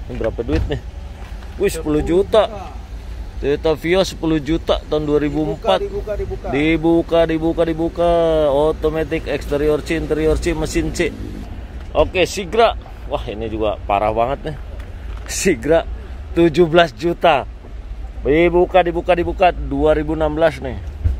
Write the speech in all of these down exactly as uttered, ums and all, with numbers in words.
Ini berapa duit nih? Wih, sepuluh juta. Toyota Vios sepuluh juta tahun dua ribu empat. Dibuka, dibuka, dibuka. Dibuka, dibuka, dibuka. Automatic, exterior C, interior C, mesin C. Oke, Sigra. Wah, ini juga parah banget nih. Sigra tujuh belas juta. Dibuka, dibuka, dibuka dua ribu enam belas nih.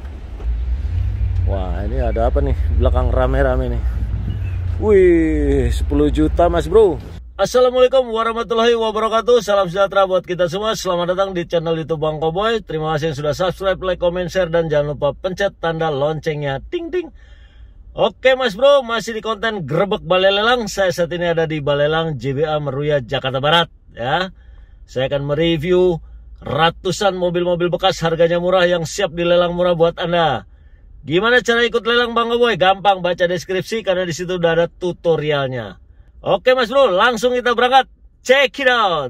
Wah, ini ada apa nih? Belakang rame-rame nih. Wih, sepuluh juta Mas Bro. Assalamualaikum warahmatullahi wabarakatuh. Salam sejahtera buat kita semua. Selamat datang di channel YouTube Bang Koboy. Terima kasih yang sudah subscribe, like, comment, share, dan jangan lupa pencet tanda loncengnya. Ting ting. Oke Mas Bro, masih di konten Grebek Balai Lelang. Saya saat ini ada di Balai Lelang J B A Meruya, Jakarta Barat. Ya, saya akan mereview ratusan mobil-mobil bekas harganya murah yang siap dilelang murah buat Anda. Gimana cara ikut lelang Bang Koboy? Gampang, baca deskripsi karena di situ udah ada tutorialnya. Oke Mas Bro, langsung kita berangkat. Check it out.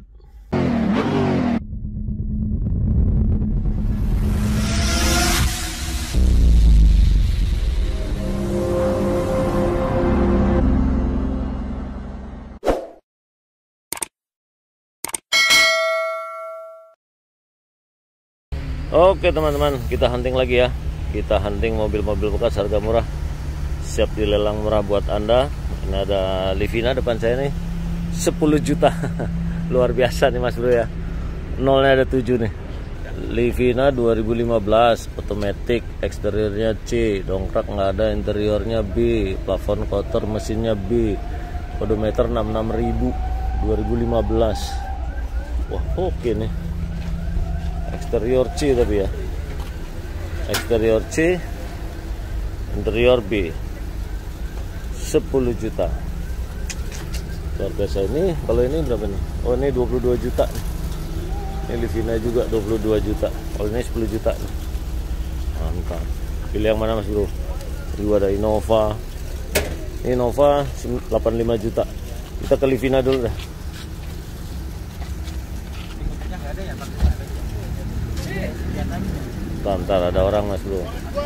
Oke teman-teman, kita hunting lagi ya. Kita hunting mobil-mobil bekas harga murah, siap dilelang murah buat Anda. Ini ada Livina depan saya nih, sepuluh juta. Luar biasa nih Mas Bro ya. Nolnya ada tujuh nih. Livina dua ribu lima belas, automatic, eksteriornya C, dongkrak nggak ada, interiornya B, plafon kotor, mesinnya B, odometer enam puluh enam ribu, dua ribu lima belas. Wah, oke nih. Eksterior C tapi ya. Eksterior C, interior B. sepuluh juta. Luar biasa. Ini kalau ini berapa nih? Oh, ini dua puluh dua juta. Ini Livina juga dua puluh dua juta. Kalau ini sepuluh juta nih. Mantap. Pilih yang mana Mas Bro? Juga ada Innova. Ini Innova delapan puluh lima juta. Kita ke Livina dulu dah. Bentar, bentar, ada orang Mas Bro.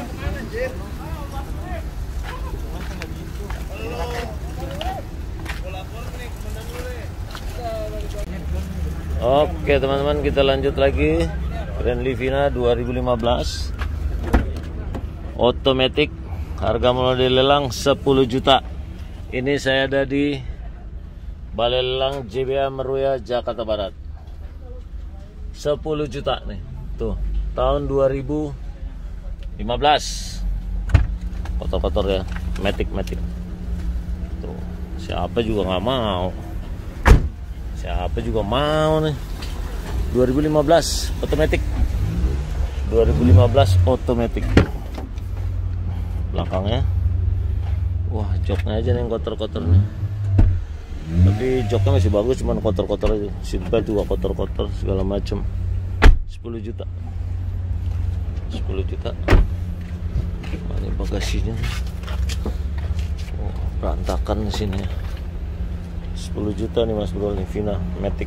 Oke teman-teman, kita lanjut lagi. Grand Livina dua ribu lima belas, automatic, harga mulai dilelang sepuluh juta. Ini saya ada di Balai Lelang J B A Meruya, Jakarta Barat. Sepuluh juta nih. Tuh, tahun dua ribu lima belas. Kotor-kotor ya, matic matic. Tuh, siapa juga nggak mau. Siapa juga mau nih. Dua ribu lima belas automatic. Dua ribu lima belas automatic. Belakangnya, wah, joknya aja nih yang kotor-kotor nih. Tapi joknya masih bagus, cuman kotor-kotor aja. Seatbelt juga kotor-kotor segala macam. Sepuluh juta. Sepuluh juta. Nah, ini bagasinya. Oh, berantakan di sini. sepuluh juta nih Mas Bro, Livina Matic.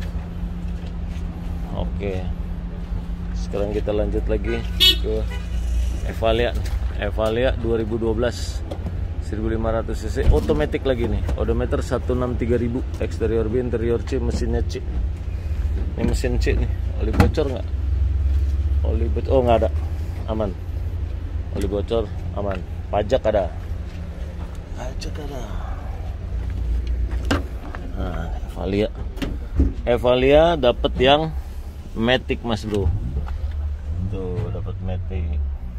Oke. Sekarang kita lanjut lagi ke Evalia. Evalia dua ribu dua belas, seribu lima ratus cc, automatic lagi nih. Odometer seratus enam puluh tiga ribu, eksterior B, interior C, mesinnya C. Ini mesin C nih. Oli bocor nggak? Oli bocor, oh nggak ada. Aman. Oli bocor aman. Pajak ada. Pajak ada. Nah, Evalia. Evalia dapat yang Matic Mas Bro. Tuh, dapat Matic.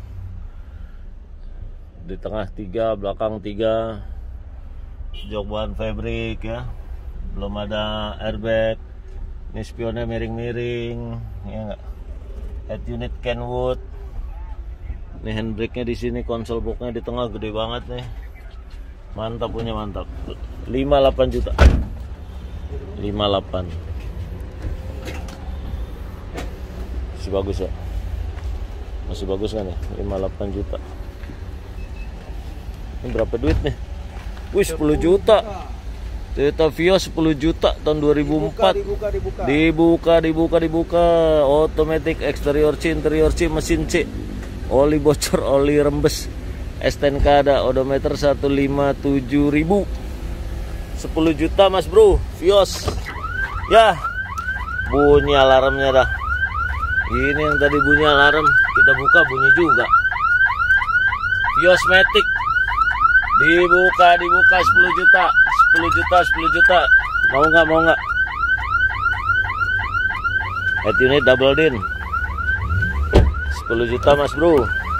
Di tengah tiga, belakang tiga. Jok bahan fabric ya. Belum ada airbag. Ini spionnya miring-miring, ya enggak. Head unit Kenwood. Ini handbrake-nya di sini, konsol boxnya di tengah gede banget nih. Mantap punya, mantap. lima puluh delapan juta. lima puluh delapan. Masih bagus ya? Masih bagus kan ya? lima puluh delapan juta. Ini berapa duit nih? Wih, sepuluh juta. Toyota Vios sepuluh juta tahun dua ribu empat. Dibuka, dibuka, dibuka. Dibuka, dibuka, dibuka. Automatic, eksterior C, interior C, mesin C. Oli bocor, oli rembes. S T N K ada, odometer seratus lima puluh tujuh ribu. sepuluh juta Mas Bro, Vios. Ya, bunyi alarmnya dah. Ini yang tadi bunyi alarm, kita buka bunyi juga. Vios Matic dibuka, dibuka sepuluh juta, sepuluh juta, sepuluh juta. Mau nggak, mau nggak? Head unit double din sepuluh juta mas bro.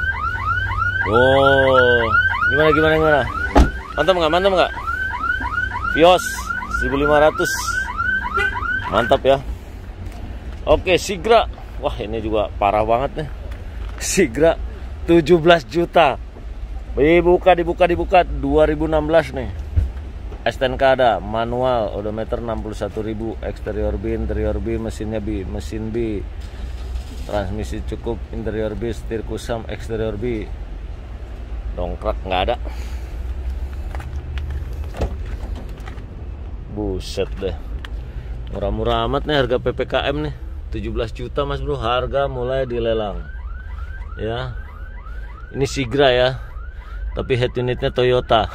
Oh, gimana gimana gimana? Mantap nggak, mantap nggak? Vios seribu lima ratus, mantap ya. Oke, Sigra, wah ini juga parah banget nih. Sigra tujuh belas juta, dibuka dibuka dibuka dua ribu enam belas nih. S ten K ada, manual, odometer enam puluh satu ribu, eksterior B, interior B, mesinnya B, mesin B, transmisi cukup, interior B, setir kusam, eksterior B, dongkrak nggak ada. Buset deh, murah-murah amat nih harga P P K M nih, tujuh belas juta mas bro, harga mulai dilelang. Ya, ini Sigra ya, tapi head unitnya Toyota.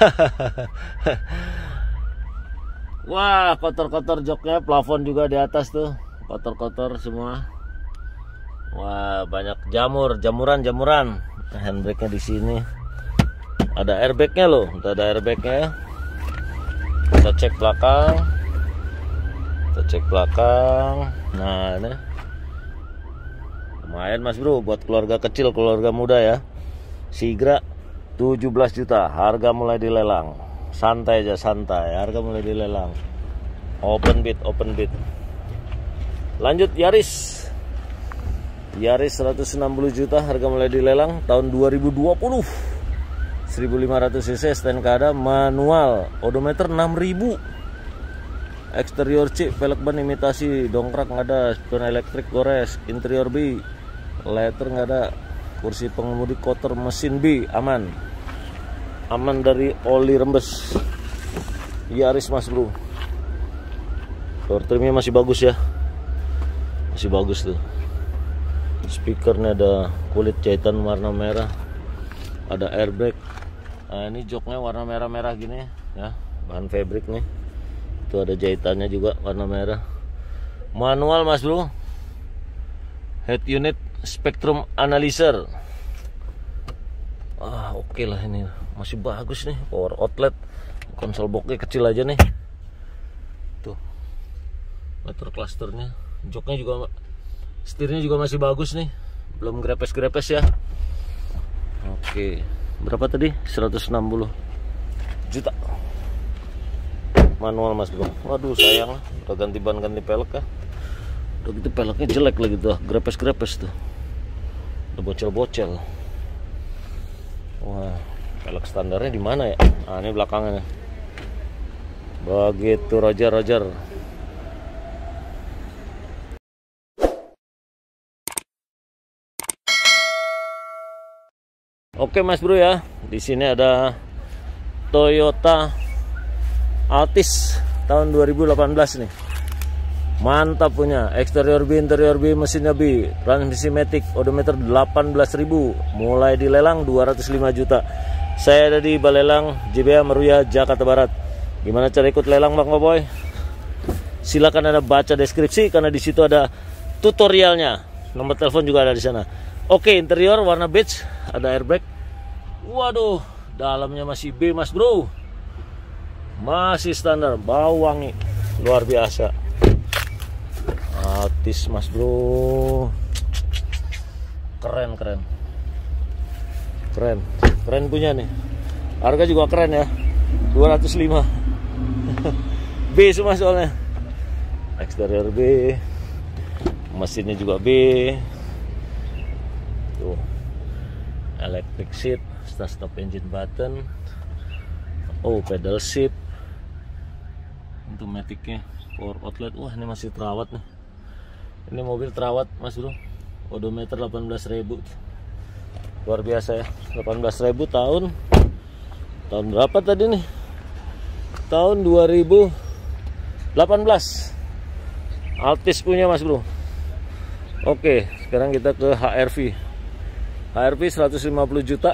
Wah, kotor-kotor joknya, plafon juga di atas tuh, kotor-kotor semua. Wah, banyak jamur, jamuran-jamuran. Handbrake-nya di sini. Ada airbag-nya loh, ada airbag-nya ya. Kita cek belakang. Kita cek belakang. Nah, ini lumayan mas bro, buat keluarga kecil, keluarga muda ya. Sigra tujuh belas juta, harga mulai dilelang. Santai aja, santai, harga mulai dilelang. Open bid, open bid. Lanjut Yaris. Yaris seratus enam puluh juta, harga mulai dilelang tahun dua ribu dua puluh. seribu lima ratus cc, S ten K ada, manual, odometer enam ribu. Eksterior C, velg ban imitasi, dongkrak nggak ada, spion elektrik gores, interior B, letter nggak ada, kursi pengemudi kotor, mesin B aman. Aman dari oli rembes. Yaris mas bro. Door trimnya masih bagus ya. Masih bagus tuh. Speakernya ada kulit jahitan warna merah. Ada airbag. Nah, ini joknya warna merah-merah gini ya. Bahan fabric nih. Itu ada jahitannya juga warna merah. Manual mas bro. Head unit spectrum analyzer. Ah, oke okay lah ini, masih bagus nih. Power outlet, konsol boxnya kecil aja nih. Tuh, motor clusternya, joknya juga, setirnya juga masih bagus nih, belum grepes-grepes ya. Oke, berapa tadi? seratus enam puluh juta. Manual mas bro. Waduh sayang, udah ganti ban, ganti pelek ya. Udah gitu peleknya jelek lagi tuh, grepes-grepes tuh, udah bocel-bocel. Wah, pelek standarnya di mana ya? Nah, ini belakangnya. Begitu Roger Roger. Oke mas bro ya, di sini ada Toyota Altis tahun dua ribu delapan belas nih. Mantap punya, eksterior B, interior B, mesinnya B, transmisi matic, odometer delapan belas ribu, mulai dilelang dua ratus lima juta. Saya ada di Balelang J B A Meruya, Jakarta Barat. Gimana cara ikut lelang Bang Boy? Silakan Anda baca deskripsi karena di situ ada tutorialnya. Nomor telepon juga ada di sana. Oke, interior warna beige, ada airbag. Waduh, dalamnya masih B mas bro. Masih standar, bau wangi, luar biasa. Altis mas bro, keren keren keren keren punya nih. Harga juga keren ya, dua ratus lima. B semua soalnya, eksterior B, mesinnya juga B. Tuh, electric seat, start stop engine button. Oh, pedal shift, untuk maticnya, power outlet. Wah, ini masih terawat nih. Ini mobil terawat mas bro. Odometer delapan belas ribu. Luar biasa ya, delapan belas ribu tahun. Tahun berapa tadi nih? Tahun dua ribu delapan belas. Altis punya mas bro. Oke, sekarang kita ke H R V. H R V seratus lima puluh juta.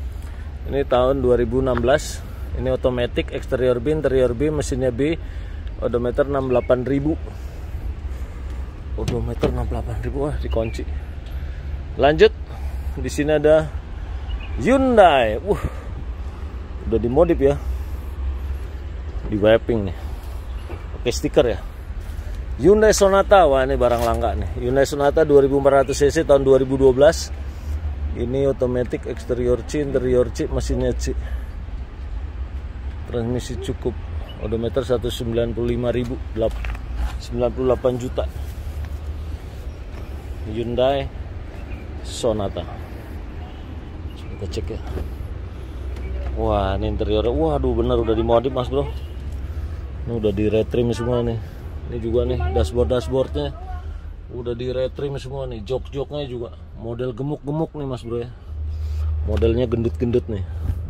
Ini tahun dua ribu enam belas. Ini otomatis, eksterior B, interior B, mesinnya B. Odometer enam puluh delapan ribu. Odometer enam puluh delapan ribu, wah dikunci. Lanjut, di sini ada Hyundai. Wah, udah dimodif ya, di wrapping nih, oke stiker ya. Hyundai Sonata, wah ini barang langka nih. Hyundai Sonata dua ribu empat ratus cc tahun dua ribu dua belas. Ini otomatis, eksterior C, interior C, mesinnya C. Transmisi cukup. Odometer seratus sembilan puluh lima ribu, sembilan puluh delapan juta. Hyundai Sonata. Kita cek ya. Wah, ini interiornya. Waduh, bener udah dimodif mas bro. Ini udah di retrim semua nih. Ini juga nih dashboard dashboardnya udah di retrim semua nih. Jok-joknya juga model gemuk-gemuk nih mas bro ya. Modelnya gendut-gendut nih.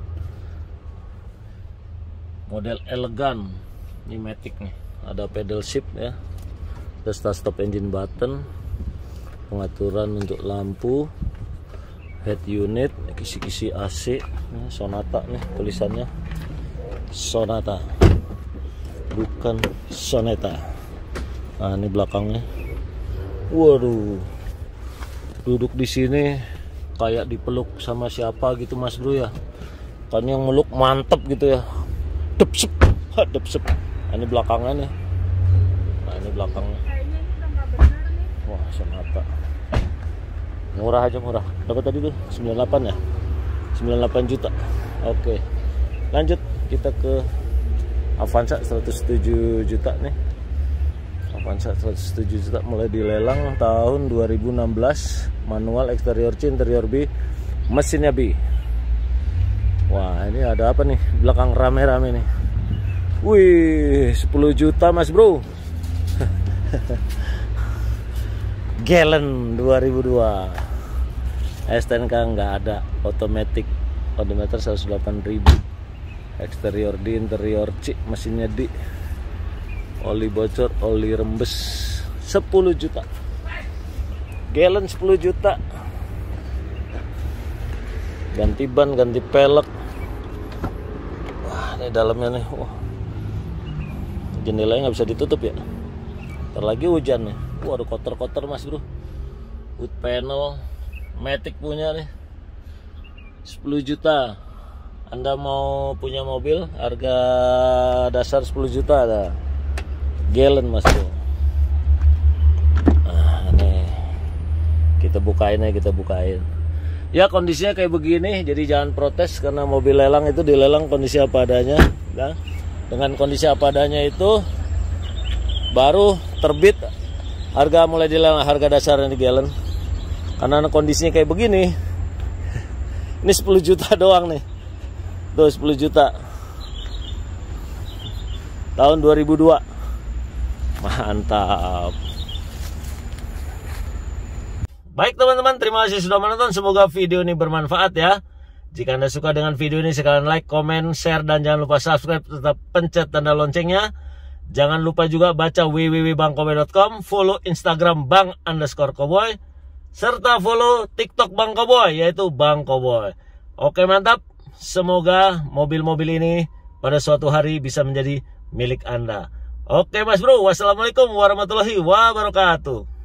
Model elegan. Ini Matic nih. Ada pedal shift ya. Ada start stop engine button. Pengaturan untuk lampu, head unit, kisi-kisi A C. Ini Sonata nih tulisannya. Sonata. Bukan Soneta. Nah, ini belakangnya. Waduh. Duduk di sini kayak dipeluk sama siapa gitu Mas Bro ya. Kan yang meluk mantep gitu ya. Depsep, depsep. Nah, ini belakangnya nih. Nah, ini belakangnya. Wah, Sonata. Murah aja murah. Dapat tadi tuh sembilan puluh delapan ya. sembilan puluh delapan juta. Oke. Lanjut kita ke Avanza seratus tujuh juta nih. Avanza seratus tujuh juta mulai dilelang tahun dua ribu enam belas. Manual, eksterior C, interior B, mesinnya B. Wah, ini ada apa nih? Belakang rame-rame nih. Wih, sepuluh juta Mas Bro. Gallon dua ribu dua. S T N K nggak ada, otomatis. Odometer seratus delapan ribu. Eksterior D, interior C, mesinnya D. Oli bocor, oli rembes. Sepuluh juta. Gallon sepuluh juta. Ganti ban, ganti pelek. Wah, ini dalamnya nih. Wah. Jendelanya nggak bisa ditutup ya. Ntar lagi hujan nih. Waduh, kotor-kotor Mas Bro. Wood panel Matic punya nih. sepuluh juta. Anda mau punya mobil harga dasar sepuluh juta ada. Gallon Mas Bro. Nah, nih. Kita bukain ya, kita bukain. Ya, kondisinya kayak begini, jadi jangan protes karena mobil lelang itu dilelang kondisi apa adanya. Nah, dengan kondisi apa adanya itu baru terbit harga mulai dilelang, harga dasarnya di Gallon. Karena kondisinya kayak begini. Ini sepuluh juta doang nih. Tuh sepuluh juta. Tahun dua ribu dua. Mantap. Baik teman-teman, terima kasih sudah menonton. Semoga video ini bermanfaat ya. Jika Anda suka dengan video ini, sekalian like, komen, share, dan jangan lupa subscribe. Tetap pencet tanda loncengnya. Jangan lupa juga baca w w w titik bang koboy titik com, follow Instagram bang underscore koboy, serta follow TikTok Bang Koboy, yaitu Bang Koboy. Oke, mantap. Semoga mobil-mobil ini pada suatu hari bisa menjadi milik Anda. Oke Mas Bro, wassalamualaikum warahmatullahi wabarakatuh.